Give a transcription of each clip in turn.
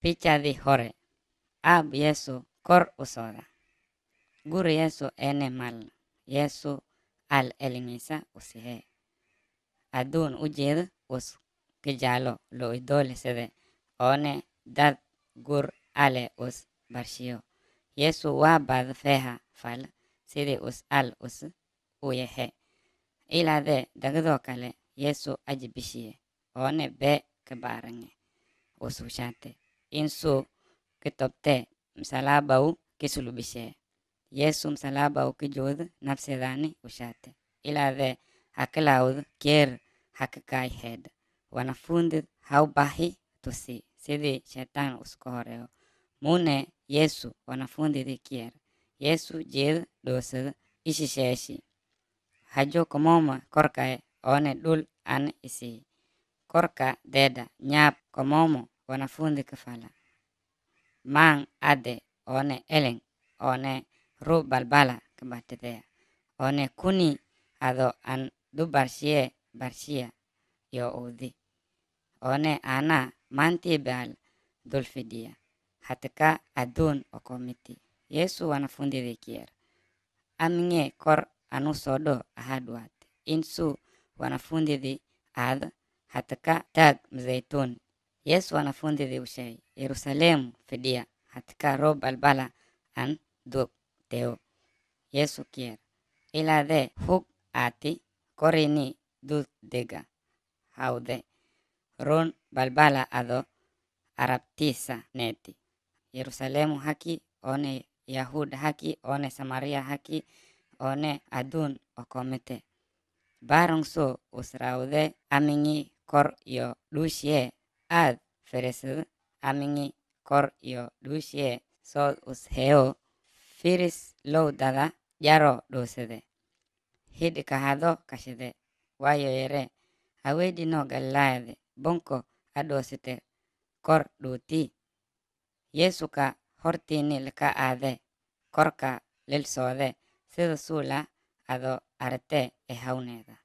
Picha di hore. Ab Yesu kor usoda. Guru Yesu ene mal. Yesu al elingisa usihe. Adun ujir us kijalo lo idole sede. One dad gur ale us barshio. Yesu wa bad feha fal. Sidi us al us uyehe. Ila de dagdo kale Yesu ajibishie. One be kebarange. Usushate. Insu kitopte msalabau kisulubishe. Yesu msalabau kijud nafsedani ushate. Ila de hakilaud kier hakikai head. Wanafundi haubahi tusi. Sidi shetani uskohoreo. Mune Yesu wanafundi di kier. Yesu jid dosid ishisheshi. Hajo komoma korkae one dul an isi. Korka deda nyap komomo wanafundi kafala. Mang ade one eleng one ru balbala kebatedea. One kuni ado an du barshia yo udi. One ana manti bal dulfidia. Hatika adun okomiti. Yesu wanafundi dikier. Aminge kor anu sodo ahaduat. Insu wanafundi di ad hatika tag mzaitun. Yesu wanafundi di ushai. Yerusalemu fidia. Hatika ro balbala an duk teo. Yesu kier. Ila de huk ati korini du dega. Haude. Ron balbala ado arabtisa neti. Yerusalemu haki one Yahud haki one Samaria haki one adun okomete. Barong so usraude amingi kor yo lushie ad feresu amingi kor yo lushie so usheo firis low dada yaro dosede. Hidi kahado kashede wayo yere awedi no galaade bonko adosite kor duti. Yesu ka hortini leka ade korka lil sode sido sula ado arte e hauneda.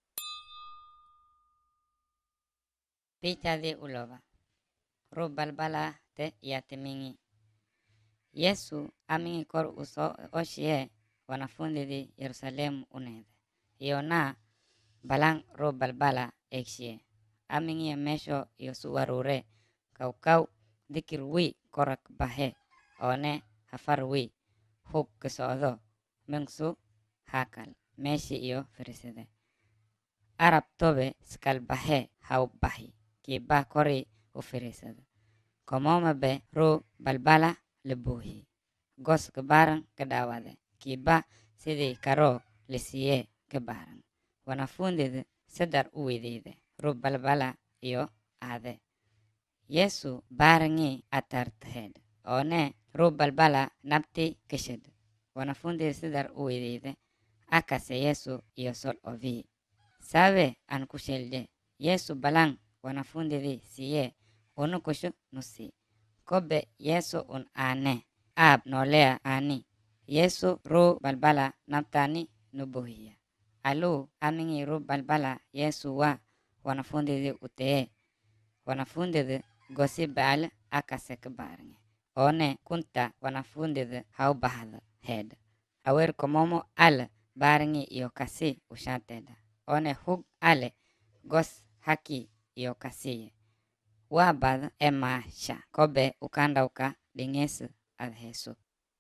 Picha di uloba. Rubalbala te yatimingi. Yesu amingi kor uso oshie wanafundi di Yerusalemu unede. Iona balang rubalbala ekshie. Amingi mesho yosu warure kau dikirwi korak bahe. One hafarwi huk kesodo mengsu hakal meshi iyo ferisede. Arab tobe skal bahe hau bahi ki bah kori uferisede. Komoma be ru balbala lebuhi. Gos kebarang kedawade ki bah sidi karo lisiye kebarang. Wanafundi sedar uwidide ru balbala iyo ade. Yesu barangi atar thed. One ru balbala napti kishid. Wanafundi sedar uwidide akase Yesu iyo sol ovi. Sabe an kushelde. Yesu balang wanafundi di siye unu kushu nusi. Kobe Yesu un ane. Ab nolea ani. Yesu ru balbala naptani nubuhiya. Alu amingi ru balbala Yesu wa wanafundi di utee. Wanafundi di gosi bal akase kebarangi. One kunta wanafundi di hau bahada head. Awer komomo al barangi iyo kasi ushateda. One hug ale gos haki iyo kasiye. Wabad ema sha kobe ukanda uka dingesu ad Jesu.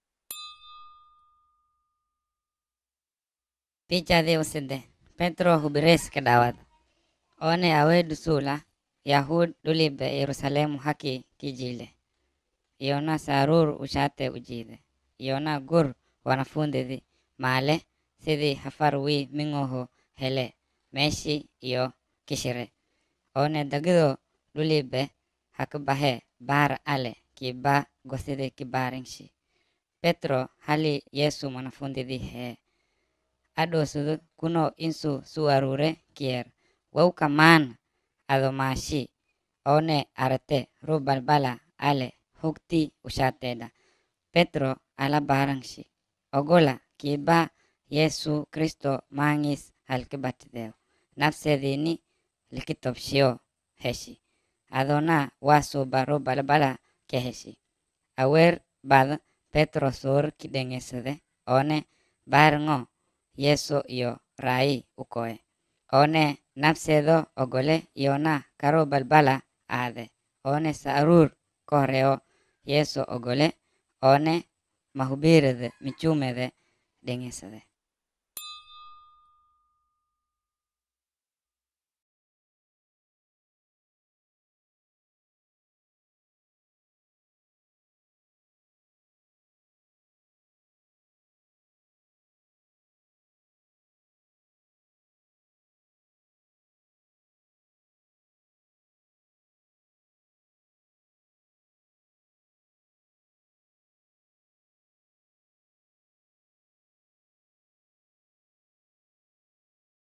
Picha de usede. Petro hubires kedawad. One awe dusula Yahud dulibe Yerusalemu haki kijile. Iona sarur ushate ujide. Iona gur wanafundi di male sidi hafarwi mingoho hele. Meshi iyo kishire. One dagido lulibe hakubahe bar ale ki ba goside ki baringshi. Petro hali Yesu wanafundi di he. Ado sudu kuno insu suarure kier. Wauka man ado mashi. One arate ru balbala ale hukti ushateda. Petro ala barangshi. Ogola ki ba Yesu Kristo mangis halkibatideo. Nafsedini likitopshio heshi. Adona wasu baru balbala keheshi. Awer bad Petro sur kidengesede one barngo Yesu iyo rai ukoe. One nafsedo ogole iona karo balbala ade. One sarur koreo Yesu ogole one mahubirede michumede dengesede.